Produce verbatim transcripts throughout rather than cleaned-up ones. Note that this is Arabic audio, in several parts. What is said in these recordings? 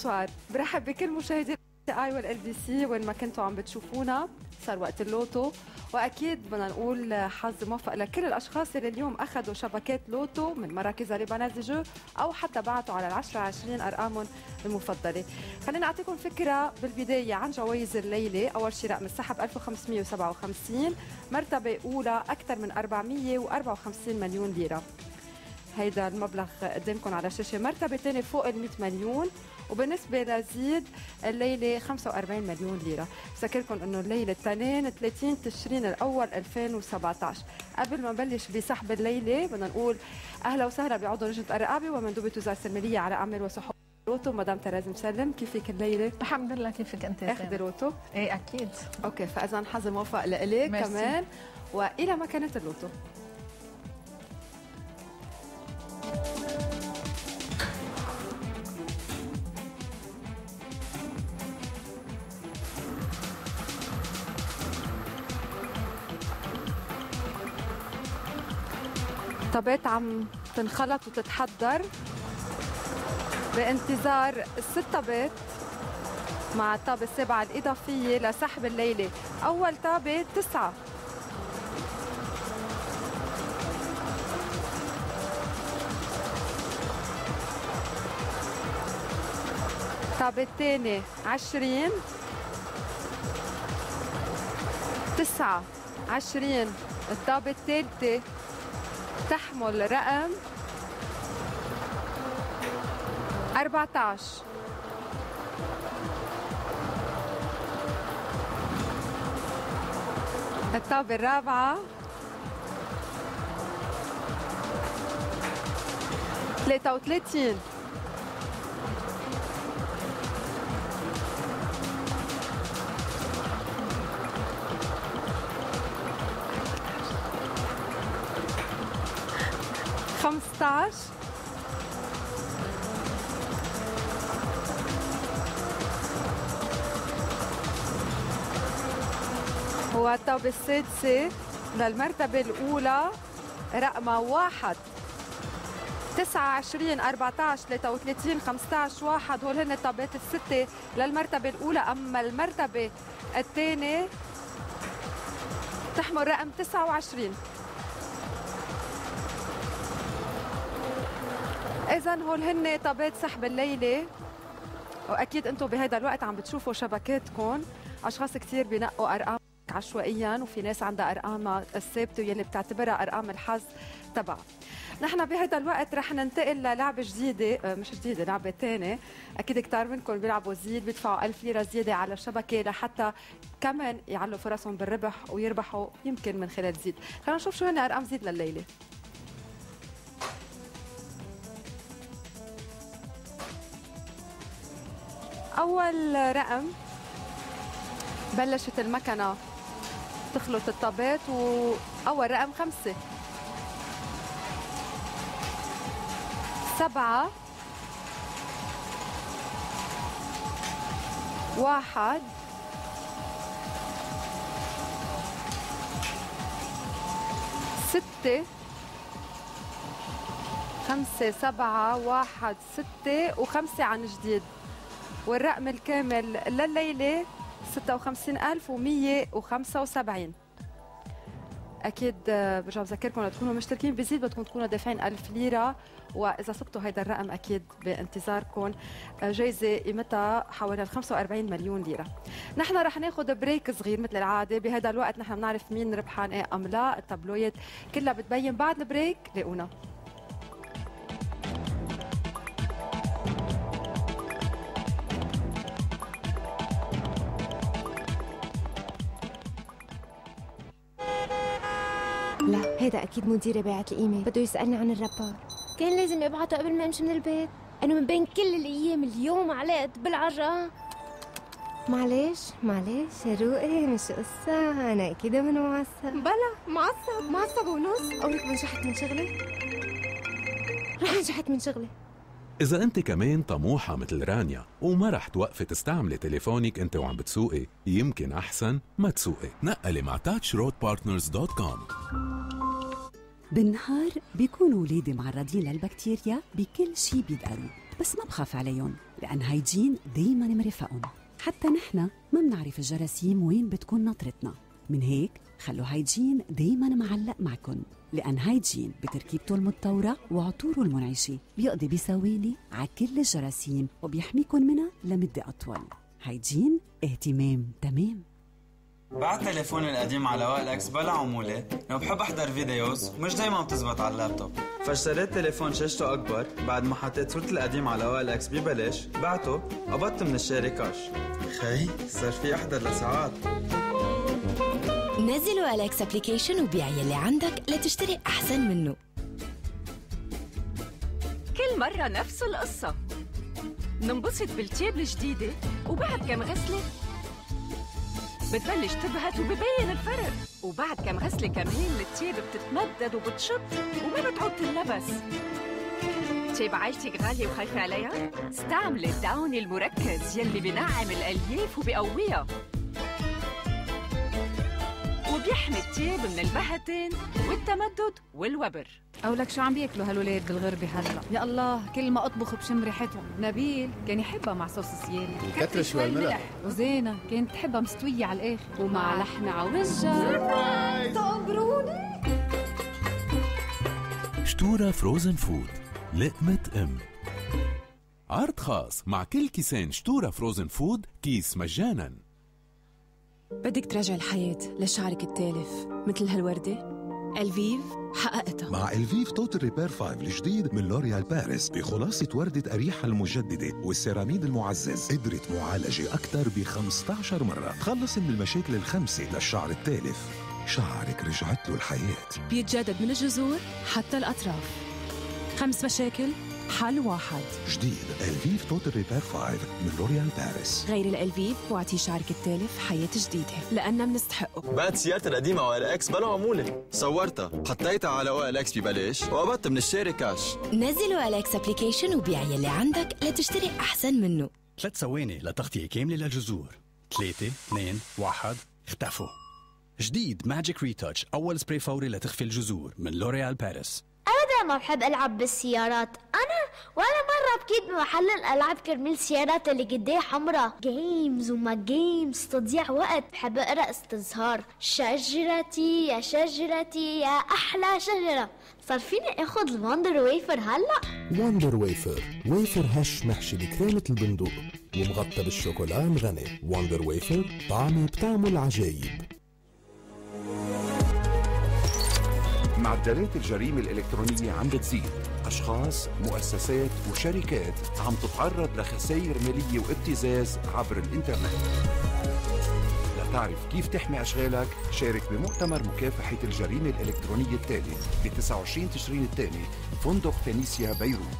بونسوار، برحب بكل مشاهدي اي والال بي سي وين ما كنتوا عم بتشوفونا. صار وقت اللوتو، واكيد بدنا نقول حظ موفق لكل الاشخاص اللي اليوم اخذوا شبكات لوتو من مراكز لبنان دي جو او حتى بعتوا على العشرة عشرين ارقامهم المفضله. خلينا اعطيكم فكره بالبدايه عن جوائز الليله. اول شيء رقم السحب ألف وخمسمية وسبعة وخمسين، مرتبه اولى اكثر من أربعمية وأربعة وخمسين مليون ليره، هيدا المبلغ قدامكم على الشاشه. مرتبه ثانيه فوق ال مئة مليون، وبالنسبه لزيد الليله خمسة وأربعين مليون ليره. بذكركم انه الليله الاثنين ثلاثين تشرين الاول ألفين وسبعة عشر. قبل ما نبلش بسحب الليله بدنا نقول اهلا وسهلا بعضو لجنه الرقابه ومندوبه وزاره الماليه على اعمال وسحب روتو مدام ترازي مسلم. كيفك الليله؟ الحمد لله. كيفك انت؟ اخذي روتو؟ ايه اكيد. اوكي، فاذا حظ موفق لك كمان. والى مكانه اللوتو. طابات عم تنخلط وتتحضر بانتظار الست طابات مع الطابة السبعة الإضافية لسحب الليلة. أول طابة تسعة، الطابة الثانية عشرين، تسعة عشرين. الطابة الثالثة تحمل رقم أربعة عشر. الطابة الرابعة ثلاثة وثلاثين. خمسة عشر. والطابة السادسة للمرتبة الأولى رقمها واحد، تسعة عشرين، أربعة عشر، ثلاثة وثلاثين، خمسة عشر، واحد. هول هن الطابات الستة للمرتبة الأولى. أما المرتبة الثانية تحمل رقم تسعة وعشرين. إذن هول هن طابات سحب الليلة، وأكيد أنتم بهذا الوقت عم بتشوفوا شبكاتكم. أشخاص كثير بينقوا أرقام عشوائيا، وفي ناس عندها أرقامها الثابتة واللي بتعتبرها أرقام الحظ تبعها. نحن بهذا الوقت رح ننتقل للعبة جديدة، مش جديدة، لعبة ثانية. أكيد كتار منكم بيلعبوا زيد، بيدفعوا ألف ليرة زيادة على الشبكة لحتى كمان يعلوا فرصهم بالربح ويربحوا يمكن من خلال زيد. خلينا نشوف شو هن أرقام زيد لليلة. أول رقم بلشت المكنة تخلط الطابات، وأول رقم خمسة، سبعة، واحد، ستة، خمسة، سبعة، واحد، ستة، وخمسة عن جديد. والرقم الكامل لليلة ستة وخمسين ألف ومية وخمسة وسبعين. أكيد برجع بذكركم لتكونوا مشتركين بزيد بدكم تكونوا دافعين ألف ليرة، وإذا سبتوا هيدا الرقم أكيد بانتظاركم جايزة قيمتها حوالي خمسة وأربعين مليون ليرة. نحن رح ناخذ بريك صغير مثل العادة. بهذا الوقت نحن بنعرف مين ربحان إيه أم لا، التابلويات كلها بتبين. بعد البريك لاقونا. لا، هيدا اكيد مديري بعت الايميل، بده يسالني عن الرابار. كان لازم ابعته قبل ما امشي من البيت. انا من بين كل الايام اليوم علقت بالعجقه. معلش معلش يا روقي، مش قصه، انا اكيد من معصب. بلا معصب معصب ونص. قولك نجحت من شغلي، رح نجحت من شغلي. إذا أنت كمان طموحة مثل رانيا وما رح توقفي تستعملي تليفونك أنت وعم بتسوقي، يمكن أحسن ما تسوقي. نقلي مع تاتش رود بارتنرز دوت كوم. بالنهار بيكونوا ولادي معرضين للبكتيريا بكل شي بيقدروا، بس ما بخاف عليهم لأن هايجين دايما مرافقهم. حتى نحن ما بنعرف الجراثيم وين بتكون نطرتنا، من هيك خلوا هايجين دايما معلق معكن، لأن هايجين بتركيبته المتطورة وعطوره المنعشة بيقضي بثواني على كل الجراثيم وبيحميكن منها لمدة أطول. هايجين اهتمام تمام. بعد تليفوني القديم على او ال اكس بلا عمولة، لو بحب احضر فيديوز مش دايما بتزبط على اللابتوب، فاشتريت تليفون شاشته اكبر. بعد ما حطيت صورتي القديم على او ال اكس ببلاش بعته، قبضت من الشاري كاش. خي صار في احضر لساعات. نزلوا او ال اكس ابليكيشن وبيع يلي عندك لتشتري احسن منه. كل مرة نفس القصة، ننبسط بالتياب الجديدة وبعد كم غسلة بتبلش تبهت وببين الفرق، وبعد كم غسلة كمان التياب بتتمدد وبتشط وما بتعود تنلبس. تياب عائلتك غالية وخايفة عليها؟ استعملي الداوني المركز يلي بينعم الألياف وبيقويها وبيحمي التياب من البهتين والتمدد والوبر. أو لك شو عم بياكلوا هالولاد بالغربة هلا؟ يا الله كل ما أطبخ بشم ريحتهم. نبيل كان يحبها مع صوص صيالي وكتر شوي الملح، وزينة كانت تحبها مستوية على الآخر ومع لحمة عوجة. تقبروني. شتورة فروزن فود لقمة ام. عرض خاص مع كل كيسين شتورة فروزن فود كيس مجانا. بدك ترجع الحياة لشعرك التالف مثل هالوردة؟ الفيف حققتها مع الفيف توتال ريبير خمسة الجديد من لوريال باريس بخلاصة وردة أريحة المجددة والسيراميد المعزز، قدرت معالجة أكثر ب خمسة عشر مرة تخلص من المشاكل الخمسة للشعر التالف. شعرك رجعت له الحياة، بيتجدد من الجذور حتى الأطراف. خمس مشاكل حل واحد. جديد الفيف توتال ريبير خمسة من لوريال باريس. غير الالفيف واعطي شعرك التالف حياة جديدة لأننا بنستحقه. بعد سيارتي القديمة او ال اكس بلا عمولة، صورتها حطيتها على او ال اكس ببلاش وقبضت من الشاري كاش. نزلوا او ال اكس ابليكيشن وبيع يلي عندك لتشتري أحسن منه. ثلاث ثواني لتغطية كاملة للجذور. ثلاثة اثنين واحد اختفوا. جديد ماجيك ريتاتش، أول سبراي فوري لتخفي الجذور من لوريال باريس. أبدا ما بحب ألعب بالسيارات، أنا ولا مرة بكيت بمحل الألعاب كرمال السيارات اللي قديه حمرا. جيمز وما جيمز تضيع وقت. بحب أقرأ استظهار شجرتي يا شجرتي يا أحلى شجرة. صار فيني أخذ الوندر ويفر هلأ. وندر ويفر، ويفر هش محشي بكريمة البندق ومغطى بالشوكولا مغني. وندر ويفر طعمه بطعمه العجايب. معدلات الجريمة الإلكترونية عم بتزيد، أشخاص، مؤسسات وشركات عم تتعرض لخسائر مالية وابتزاز عبر الإنترنت. لتعرف كيف تحمي أشغالك، شارك بمؤتمر مكافحة الجريمة الإلكترونية التالي ب تسعة وعشرين تشرين الثاني فندق فينيسيا بيروت.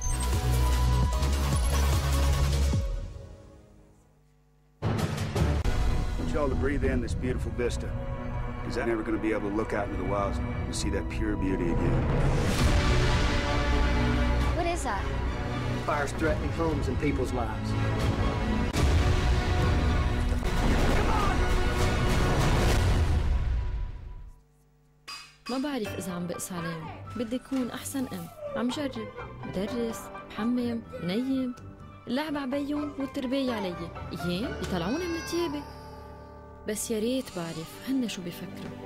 Y'all to breathe in this beautiful vista, because I'm never going to be able to look out into the wilds and see that pure beauty again. What is that? Fires threatening homes and people's lives. ما بعرف إذا عم بقس عليهم، بدي أكون أحسن أم. عم جرب بدرس بحمم بنيم، اللعب عبيهم والتربية علي، أيام يطلعوني من تيابي. بس يا ريت بعرف هن شو بيفكروا.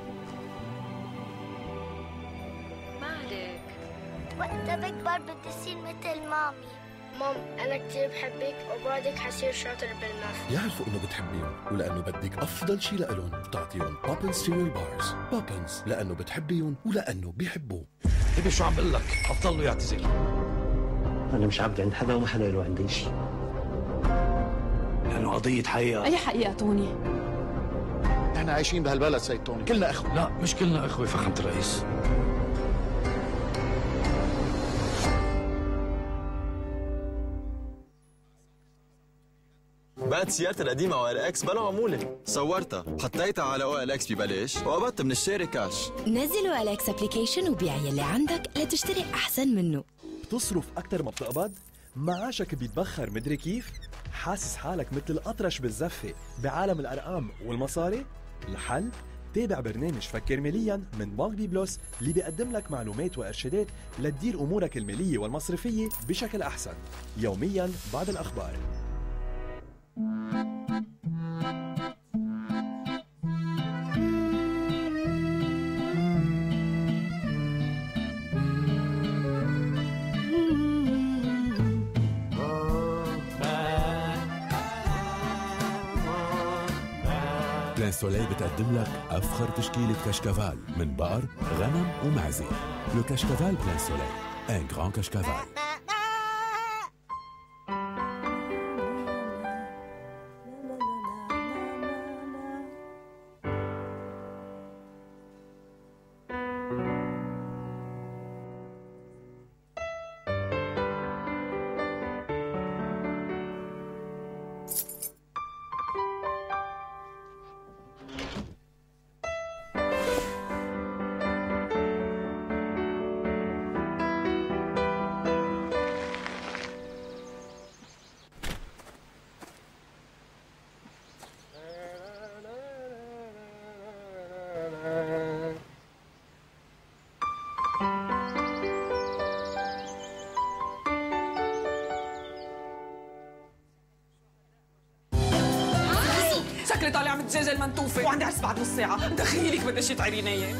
ما عليك، وقت بكبر بدي أصير مثل مامي. مام أنا كتير بحبك وبعدك حصير شاطر بالماث. يعرفوا إنه بتحبيهم ولأنه بدك أفضل شي لإلهم بتعطيهم بابنز سيريال بارز. بابنز لأنه بتحبيهم ولأنه بيحبوه. ابي شو عم بقول لك؟ حطله يعتذر. أنا مش عبد عند حدا وما حدا له عندي شيء. لأنه قضية حقيقة. أي حقيقة توني؟ احنا عايشين بهالبلد سيد توني، كلنا اخوة. لا مش كلنا اخوة فخامة الرئيس. بعد سيارتي القديمة او ال اكس بلا عمولة، صورتها حطيتها على او ال اكس ببلاش وقبضت من الشاري كاش. نزلوا او ال اكس ابليكيشن وبيع يلي عندك لتشتري أحسن منه. بتصرف أكتر ما بتقبض؟ معاشك بيتبخر مدري كيف؟ حاسس حالك مثل الأطرش بالزفة بعالم الأرقام والمصاري؟ الحل تابع برنامج فكر ماليا من بنك بي بلس اللي بيقدم لك معلومات وإرشادات لتدير أمورك المالية والمصرفية بشكل أحسن يوميا بعد الأخبار. بلان سولي بتقدم لك أفخر تشكيلة كشكافال من بقر، غنم ومعزة. لو كشكافال بلان سولي، un grand كشكافال. شكلي طالع من الدجاجه المنتوفه وعندي عرس بعد نص ساعه، دخيلك بدي شي تعيريني اياه.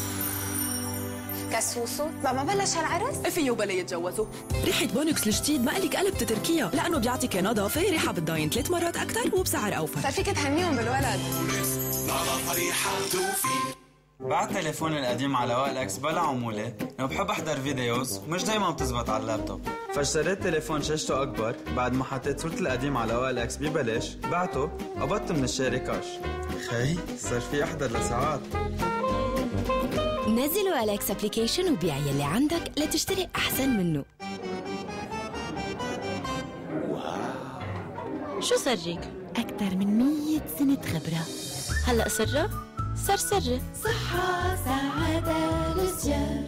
كسوسو ما ما بلش هالعرس؟ فيه وبلا يتجوزوا. ريحة بونكس الجديد ما قلك قلب تتركيها لأنه بيعطيك نظافة ريحة بتضاين ثلاث مرات أكثر وبسعر أوفر. صار فيك تهنيهم بالولد. بعد تليفوني القديم على وائل اكس بلا عمولة، لو بحب احضر فيديوز مش دايما بتزبط على اللابتوب، فاشتريت تليفون شاشته اكبر بعد ما حطيت صورتي القديم على وائل اكس ببلاش، بعته قبضت من الشاري كاش. خي صار في احضر لساعات. نزل وائل اكس ابلكيشن وبيع يلي عندك لتشتري احسن منه. شو صرجيك؟ أكثر من مية سنة خبرة. هلأ سرة؟ صار سرة. صحة سعادة للزيار.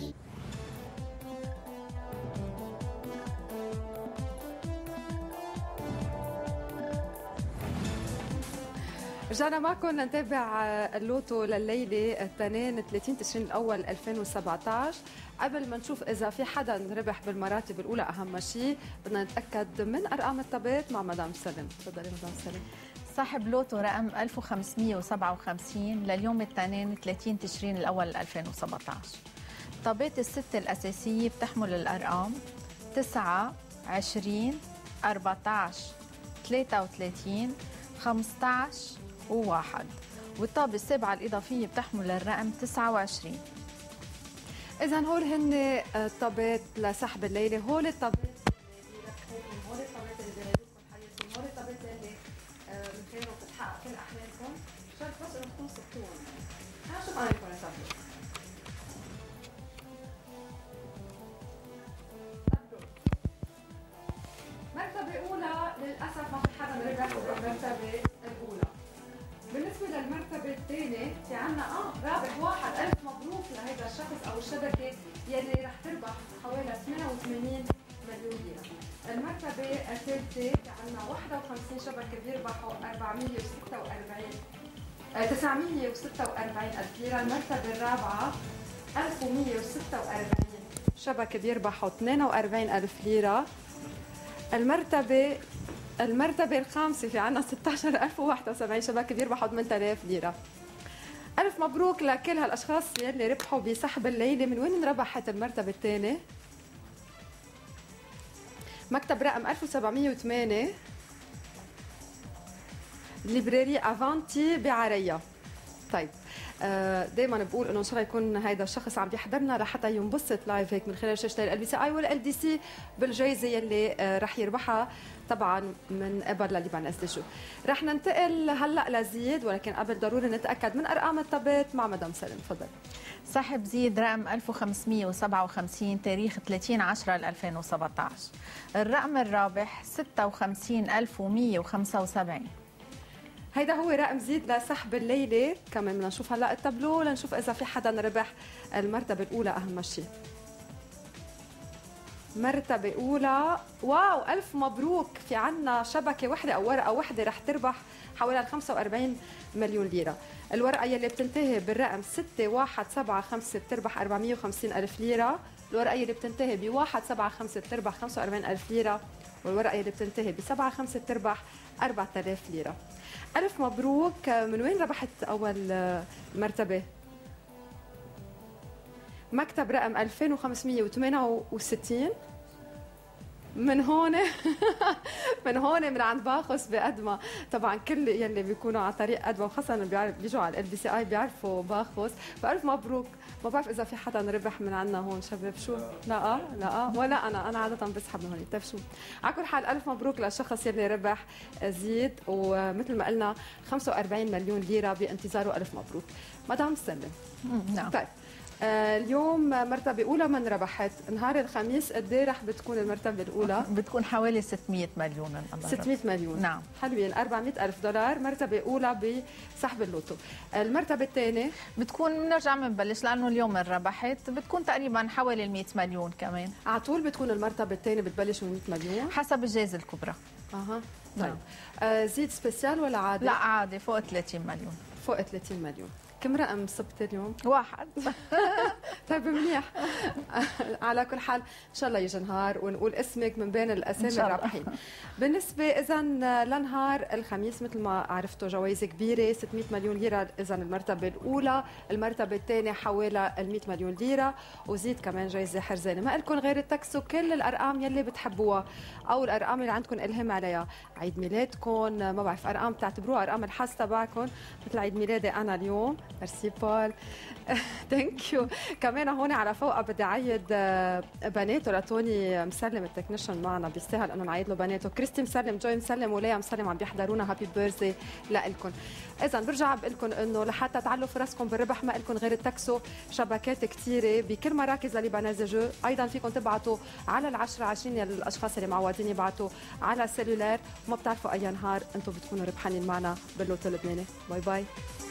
رجعنا معكم نتابع اللوتو لليلة التنين ثلاثين تشرين الأول ألفين وسبعطعش. قبل ما نشوف إذا في حدا ربح بالمراتب الأولى أهم شيء بدنا نتأكد من أرقام الطابات مع مدام سلم. تفضلي مدام سلم. صاحب لوتو رقم ألف وخمسمية وسبعة وخمسين لليوم التنين ثلاثين تشرين الأول ألفين وسبعطعش. طابات الستة الأساسية بتحمل الأرقام تسعة، عشرين، أربعطعش، ثلاثة وثلاثين، خمسطعش وواحد، والطابة السابعة الإضافية بتحمل الرقم تسعة وعشرين. إذا هول هن الطابات لسحب الليلة. هول الطابات هول الطابات اللي بيريدوكم حياتكم، هول الطابات اللي من خيرهم بتحقق كل أحلامكم. شرط بس إنه تكونوا سبتوهم. أنا شوف أنا لكم الطابات. مرتبة أولى للأسف ما في حدا ربح بالمرتبة الأولى. بالنسبة للمرتبة الثانية في عنا اه رابح واحد. ألف مبروك لهيدا الشخص أو الشبكة يلي رح تربح حوالي ثمانية وثمانين مليون ليرة. المرتبة الثالثة في عنا واحد وخمسين شبكة بيربحوا أربعمية وستة وأربعين تسعمية وستة وأربعين ألف ليرة. المرتبة الرابعة ألف ومية وستة وأربعين شبكة بيربحوا اثنين وأربعين ألف ليرة. المرتبة المرتبة الخامسة في عنا ستة عشر ألف وواحد وسبعين شبكة بيربحوا ثمانية آلاف ليرة. ألف مبروك لكل هالأشخاص يلي ربحوا بسحب الليلة. من وين انربحت المرتبة الثانية؟ مكتب رقم ألف وسبعمية وثمانية ليبراري افانتي بعريا. طيب دائما بقول انه ان شاء الله يكون هيدا الشخص عم بيحضرنا لحتى ينبسط لايف هيك من خلال شاشه ال بي سي اي والال دي سي بالجائزه يلي رح يربحها طبعا من قبل لليبان اس دي شو. رح ننتقل هلا لزيد، ولكن قبل ضروري نتاكد من ارقام الطابات مع مدام سلم. تفضل. صاحب زيد رقم ألف وخمسمية وسبعة وخمسين تاريخ ثلاثين عشرة ألفين وسبعطعش. الرقم الرابح ستة وخمسين ألف ومية وخمسة وسبعين. هيدا هو رقم زيد لسحب الليله. كمان بدنا نشوف هلا التابلو لنشوف اذا في حدا ربح المرتبه الاولى اهم شيء. مرتبة أولى. واو ألف مبروك، في عنا شبكة وحدة أو ورقة وحدة رح تربح حوالي خمسة وأربعين مليون ليرة. الورقة يلي بتنتهي بالرقم ستة واحد سبعة خمسة بتربح أربعمية وخمسين ألف ليرة. الورقة يلي بتنتهي ب واحد سبعة خمسة بتربح خمسة وأربعين ألف ليرة. والورقة يلي بتنتهي ب سبعة خمسة بتربح أربعة آلاف ليرة. ألف مبروك. من وين ربحت أول مرتبة؟ مكتب رقم ألفين وخمسمية وثمانية وستين. من هون من هون من عند باخوس بأدمى. طبعا كل يلي بيكونوا على طريق أدمى وخاصة اللي بيجوا على ال بي سي اي بيعرفوا باخوس، فألف مبروك. ما بعرف إذا في حدا ربح من عنا هون شباب. شو؟ لا لا ولا أنا أنا عادة بسحب من هون. طيب شو؟ على كل حال ألف مبروك للشخص يلي ربح زيد، ومثل ما قلنا خمسة وأربعين مليون ليرة بانتظاره. ألف مبروك مدام سلم. نعم. طيب آه اليوم مرتبة أولى من ربحت. نهار الخميس قد ايه رح بتكون المرتبة الأولى؟ بتكون حوالي ستمية مليون. ستمية مليون. نعم. حلوين. أربعمية ألف دولار مرتبة أولى بسحب اللوتو. المرتبة الثانية بتكون بنرجع بنبلش لأنه اليوم ربحت بتكون تقريبا حوالي ال مية مليون كمان. على طول بتكون المرتبة الثانية بتبلش من مية مليون حسب الجائزة الكبرى. اها طيب. نعم. آه زيد سبيسيال ولا عادي؟ لا عادي فوق ثلاثين مليون. فوق ثلاثين مليون. كم رقم صبت اليوم؟ واحد. طيب منيح. على كل حال ان شاء الله يجي نهار ونقول اسمك من بين الاسامي الرابحين. بالنسبه اذا لنهار الخميس مثل ما عرفتوا جوائز كبيره ستمية مليون ليره. اذا المرتبه الاولى، المرتبه الثانيه حوالي ال مية مليون ليره، وزيد كمان جائزه حرزانه. ما لكم غير تكسوا كل الارقام يلي بتحبوها او الارقام اللي عندكم الهام عليها. عيد ميلادكم، ما بعرف ارقام بتعتبروها ارقام الحظ تبعكم، مثل عيد ميلادي انا اليوم. ميرسي بول. ثانك يو. كمان هون على فوق بدي اعيد بناته لتوني مسلم التكنيشن معنا، بيستاهل انه نعيد له بناته. كريستي مسلم، جوي مسلم، وليا مسلم عم بيحضرونا. هابي بيرثدي لكم. اذا برجع بقول لكم انه لحتى تعلوا فرصكم بالربح ما لكم غير تكسوا شبكات كثيره بكل مراكز لبنازه جو. ايضا فيكم تبعتوا على العشرة عشرين للاشخاص اللي معودين يبعتوا على السيلولار. ما بتعرفوا اي نهار انتم بتكونوا ربحانين معنا باللوتو اللبناني. باي باي.